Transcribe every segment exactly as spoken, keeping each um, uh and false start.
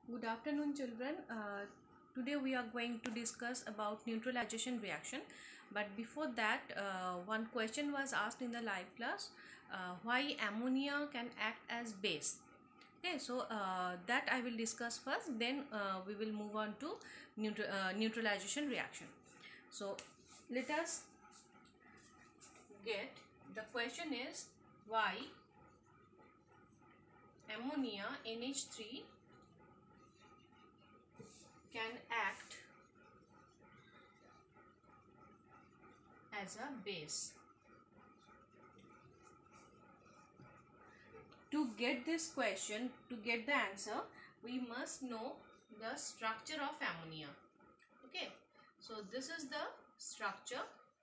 Good afternoon, children. Uh, today we are going to discuss about neutralization reaction. But before that, uh, one question was asked in the live class: uh, why ammonia can act as base? Okay, so uh, that I will discuss first. Then uh, we will move on to neutral, uh, neutralization reaction. So let us get the question is why ammonia N H three can act as a base. To get this question, to get the answer, we must know the structure of ammonia. Okay, so this is the structure.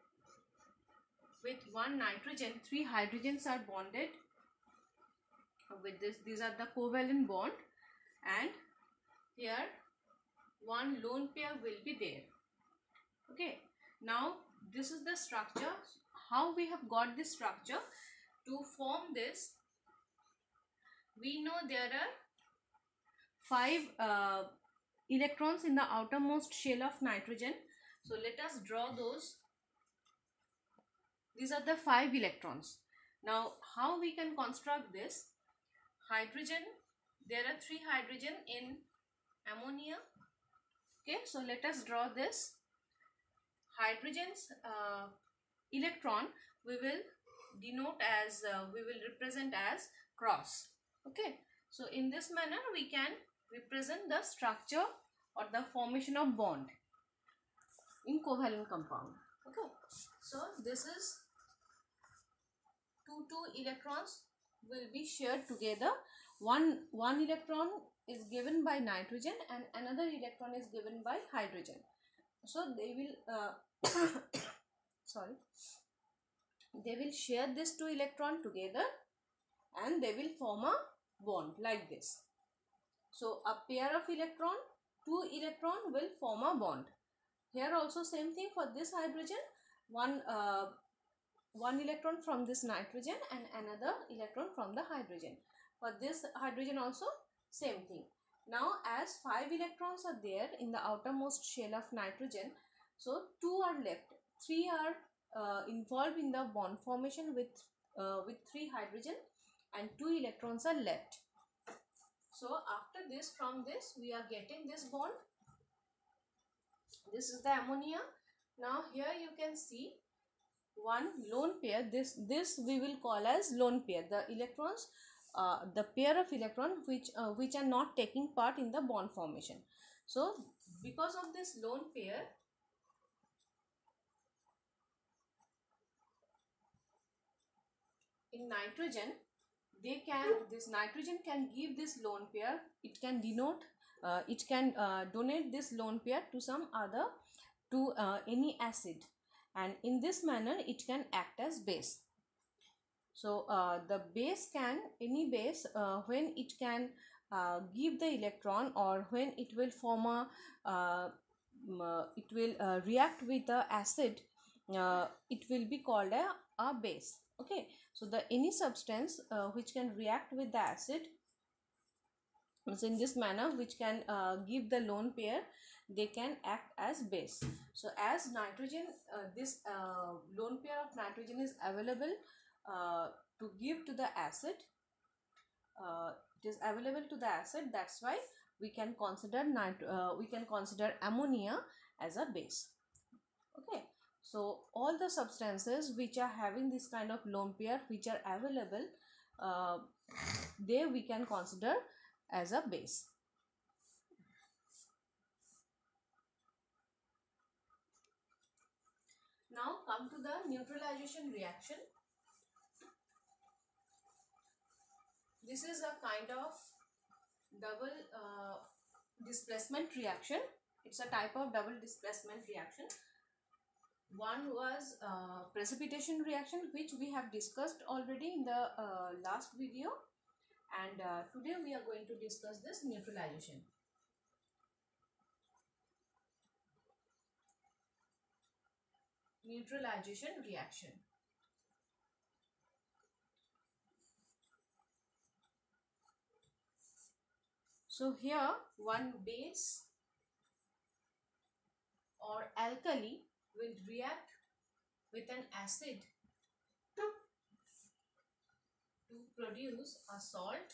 With one nitrogen, three hydrogens are bonded with this. These are the covalent bond, and here one lone pair will be there. Okay, now this is the structure. How we have got this structure? To form this, we know there are five uh, electrons in the outermost shell of nitrogen. So let us draw those. These are the five electrons. Now how we can construct this? Hydrogen, there are three hydrogen in ammonia. Okay, so let us draw this. Hydrogen's uh, electron we will denote as, uh, we will represent as cross. Okay, so in this manner we can represent the structure or the formation of bond in covalent compound. Okay, so this is two two electrons will be shared together. One one electron is given by nitrogen and another electron is given by hydrogen. So they will uh, sorry they will share this two electron together and they will form a bond like this. So a pair of electron, two electron will form a bond. Here also same thing for this hydrogen, one uh, one electron from this nitrogen and another electron from the hydrogen. For this hydrogen also same thing. Now as five electrons are there in the outermost shell of nitrogen, so two are left, three are uh, involved in the bond formation with uh, with three hydrogen and two electrons are left. So after this, from this we are getting this bond. This is the ammonia. Now here you can see one lone pair. This this we will call as lone pair. The electrons, uh, the pair of electron which uh, which are not taking part in the bond formation. So because of this lone pair, in nitrogen, they can this nitrogen can give this lone pair. It can denote. Uh, it can uh, donate this lone pair to some other, to uh, any acid, and in this manner it can act as base. So uh, the base can, any base, uh, when it can uh, give the electron or when it will form a uh, uh, it will uh, react with the acid, uh, it will be called a, a base. Okay, so the any substance uh, which can react with the acid, so in this manner which can uh, give the lone pair, they can act as base. So as nitrogen, uh, this uh, lone pair of nitrogen is available uh, to give to the acid, uh, it is available to the acid, that's why we can consider nit uh, we can consider ammonia as a base. Okay, so all the substances which are having this kind of lone pair which are available, uh, there we can consider as a base. Now come to the neutralization reaction. This is a kind of double uh, displacement reaction. It's a type of double displacement reaction. One was uh, precipitation reaction, which we have discussed already in the uh, last video, and uh, today we are going to discuss this neutralization. Neutralization reaction. So here one base or alkali will react with an acid to produce a salt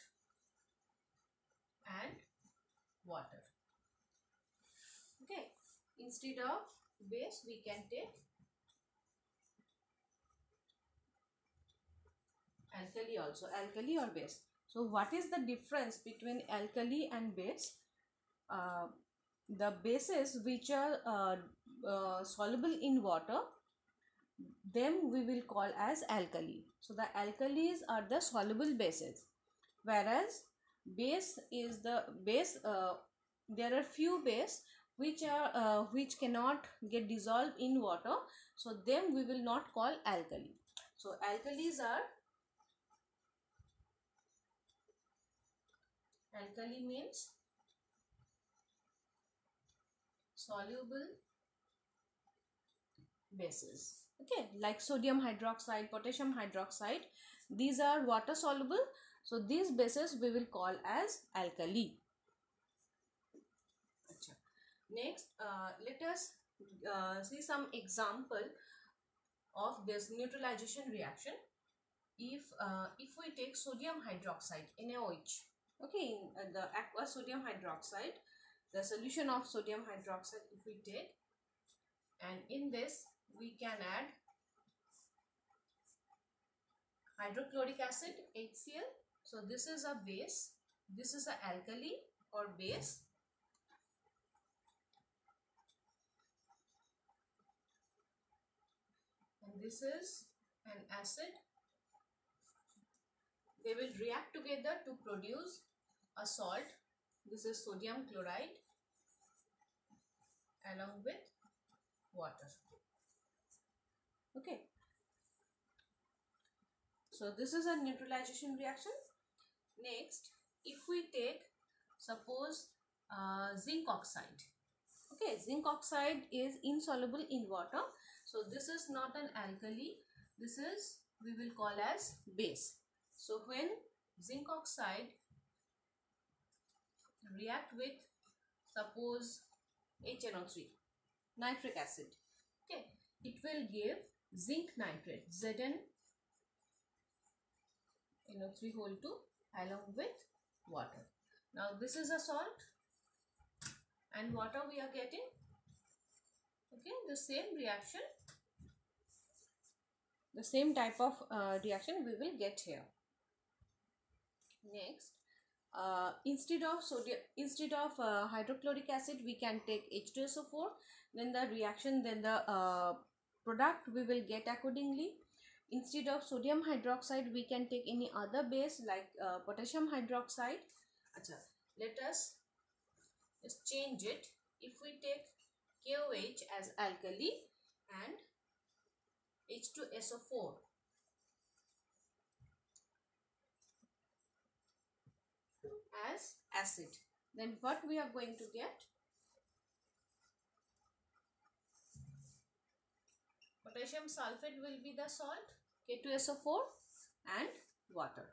and water. Okay, instead of base we can take alkali also, alkali or base. So what is the difference between alkali and base? Uh, the bases which are uh, uh, soluble in water, them we will call as alkali. So the alkalis are the soluble bases, whereas base is the base. Uh, there are few base which are uh, which cannot get dissolved in water, so them we will not call alkali. So alkalis are, alkali means soluble bases. Okay, like sodium hydroxide, potassium hydroxide, these are water soluble, so these bases we will call as alkali. Next, uh, let us uh, see some example of this neutralization reaction. If uh, if we take sodium hydroxide, N a O H, okay, in uh, the aqueous sodium hydroxide, the solution of sodium hydroxide if we take, and in this we can add hydrochloric acid, H C l. So this is a base, this is an alkali or base, and this is an acid. They will react together to produce a salt. This is sodium chloride along with water. Okay. So this is a neutralization reaction. Next, if we take, suppose, uh, zinc oxide. Okay, zinc oxide is insoluble in water. So this is not an alkali. This is, we will call as base. So when zinc oxide react with, suppose, H N O three, nitric acid, okay, it will give zinc nitrate, Z n N O three whole two along with water. Now this is a salt and water we are getting, okay, the same reaction, the same type of uh, reaction we will get here. Next, uh, instead of sodium, instead of uh, hydrochloric acid, we can take H two S O four. Then the reaction, then the uh, product we will get accordingly. Instead of sodium hydroxide, we can take any other base like uh, potassium hydroxide. Achha, let us just change it. If we take K O H as alkali and H two S O four as acid, then what we are going to get? Potassium sulfate will be the salt, K two S O four and water.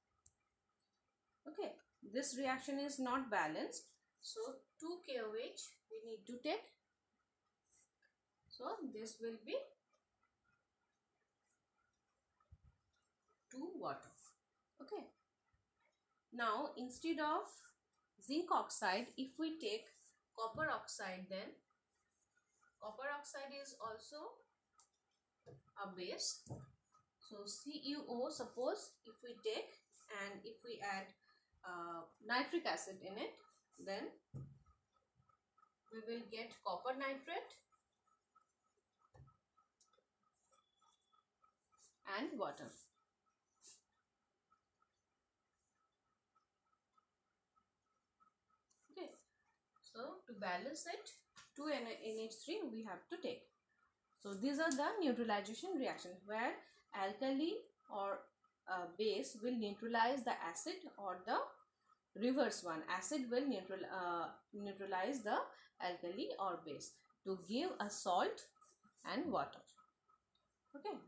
Okay, this reaction is not balanced, so two K O H we need to take. So this will be two water. Okay. Now instead of zinc oxide, if we take copper oxide, then copper oxide is also a base. So C U O, suppose if we take, and if we add uh, nitric acid in it, then we will get copper nitrate and water. Okay, so to balance it, two N H three we have to take. So these are the neutralization reactions where alkali or uh, base will neutralize the acid, or the reverse one, acid will neutral uh, neutralize the alkali or base to give a salt and water. Okay.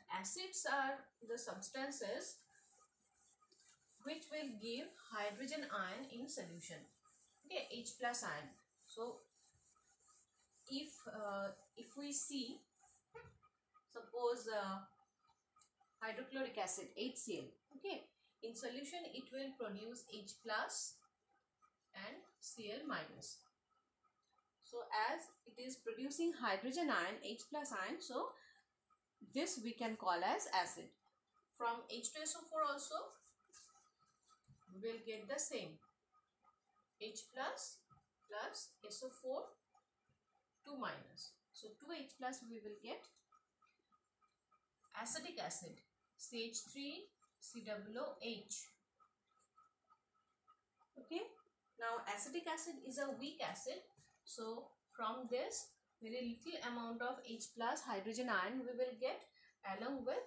acids are the substances which will give hydrogen ion in solution. Okay, H plus ion. So if uh, if we see, suppose uh, hydrochloric acid, H C l, okay, in solution it will produce H plus and Cl minus. So as it is producing hydrogen ion, H plus ion, so this we can call as acid. From H two S O four also we will get the same, H plus plus S O four, two minus. So two H plus we will get acetic acid, C H three C O O H. Okay, now acetic acid is a weak acid, so from this very little amount of H plus hydrogen ion we will get along with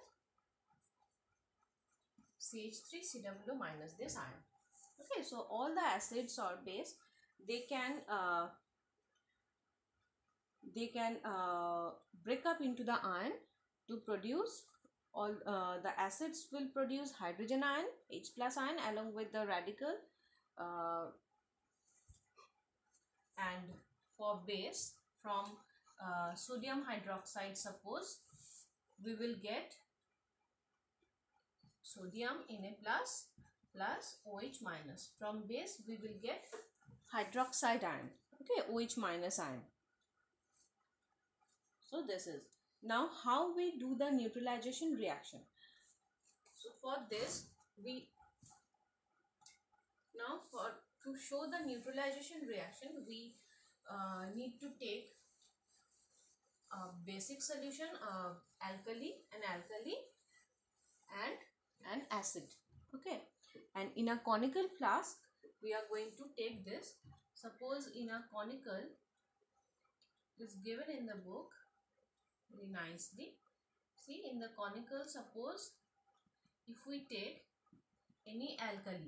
C H three C O O minus, this ion. Okay, so all the acids or base, they can uh, they can uh, break up into the ion to produce all uh, the acids will produce hydrogen ion, H plus ion, along with the radical, uh, and for base, from uh, sodium hydroxide, suppose we will get sodium Na plus plus OH minus. From base we will get hydroxide ion, okay, OH minus ion. So this is now how we do the neutralization reaction. So for this we now for to show the neutralization reaction we uh, need to take a basic solution, uh, alkali, an alkali and an acid, okay, and in a conical flask we are going to take this. Suppose in a conical, it is given in the book very nicely. See, in the conical, suppose if we take any alkali,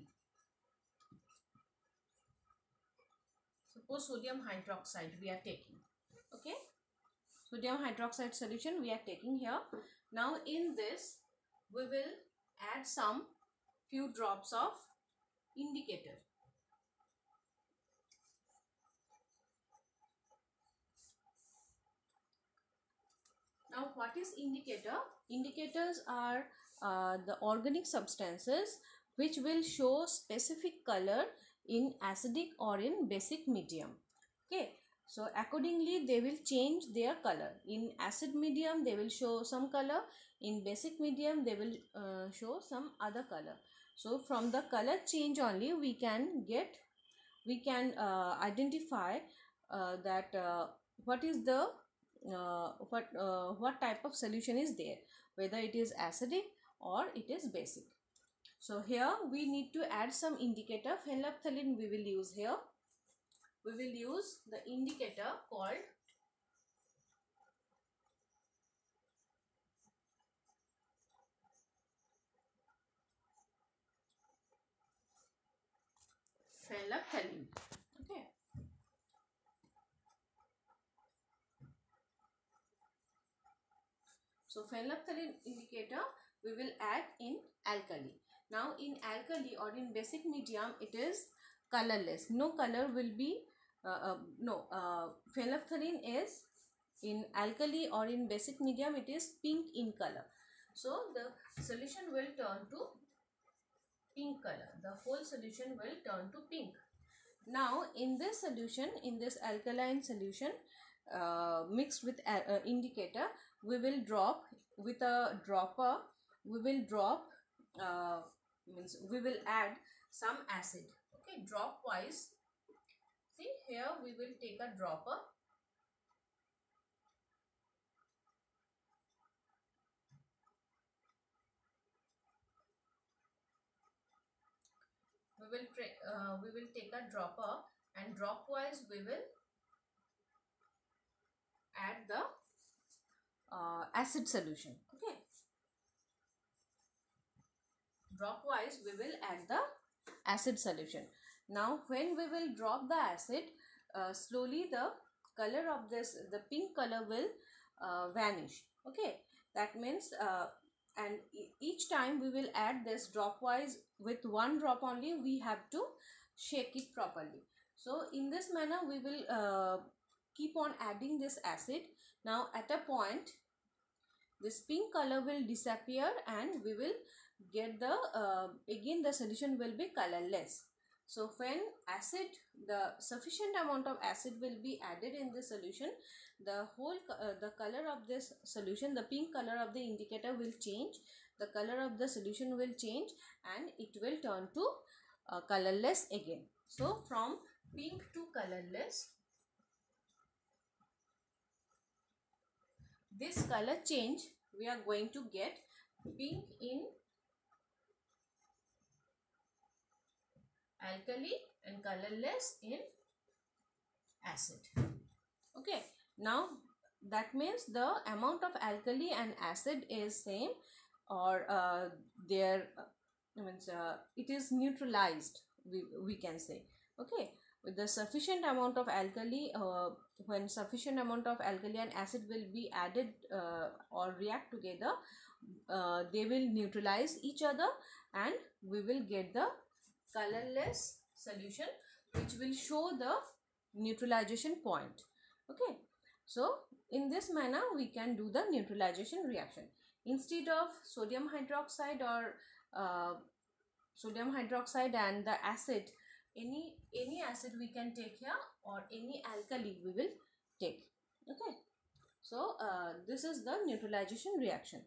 suppose sodium hydroxide we are taking, okay, sodium hydroxide solution we are taking here. Now in this we will add some few drops of indicator. Now what is indicator? Indicators are uh, the organic substances which will show specific color in acidic or in basic medium. Okay, so accordingly they will change their color. In acid medium they will show some color, in basic medium they will uh, show some other color. So from the color change only we can get, we can uh, identify uh, that uh, what is the uh, what uh, what type of solution is there, whether it is acidic or it is basic. So here we need to add some indicator. Phenolphthalein we will use here. We will use the indicator called phenolphthalein. Okay. So phenolphthalein indicator we will add in alkali. Now in alkali or in basic medium it is colorless. No color will be, uh, uh, no, uh, phenolphthalein is in alkali or in basic medium it is pink in color. So the solution will turn to pink color. The whole solution will turn to pink. Now in this solution, in this alkaline solution uh, mixed with uh, uh, indicator, we will drop with a dropper, we will drop uh, means we will add some acid, okay, drop wise. See here we will take a dropper, we will uh, we will take a dropper and drop wise we will add the uh, acid solution, okay, drop wise we will add the acid solution. Now when we will drop the acid, uh, slowly the color of this, the pink color will uh, vanish, okay, that means uh, and each time we will add this dropwise. With one drop only we have to shake it properly. So in this manner we will uh, keep on adding this acid. Now at a point this pink color will disappear and we will get the uh, again the solution will be colorless. So when acid, the sufficient amount of acid will be added in the solution, the whole uh, the color of this solution, the pink color of the indicator will change, the color of the solution will change, and it will turn to uh, colorless again. So from pink to colorless, this color change we are going to get pink in alkali and colorless in acid. Okay, now that means the amount of alkali and acid is same, or uh, there uh, means uh, it is neutralized, we, we can say. Okay, with the sufficient amount of alkali, uh, when sufficient amount of alkali and acid will be added uh, or react together, uh, they will neutralize each other and we will get the colorless solution which will show the neutralization point. Okay, so in this manner we can do the neutralization reaction. Instead of sodium hydroxide or uh, sodium hydroxide and the acid, any any acid we can take here, or any alkali we will take. Okay, so uh, this is the neutralization reaction.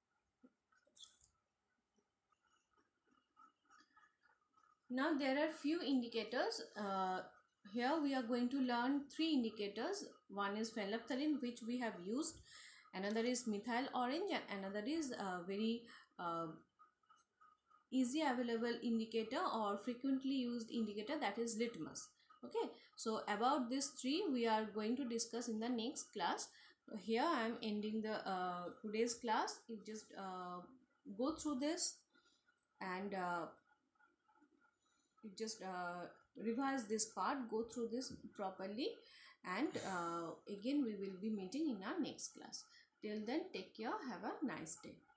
Now there are few indicators. Uh, here we are going to learn three indicators. One is phenolphthalein, which we have used. Another is methyl orange, and another is a very uh, easy available indicator or frequently used indicator, that is litmus. Okay, so about these three we are going to discuss in the next class. Here I am ending the uh, today's class. You just uh, go through this and uh, you just uh, revise this part, go through this properly, and uh, again we will be meeting in our next class. Till then, take care, have a nice day.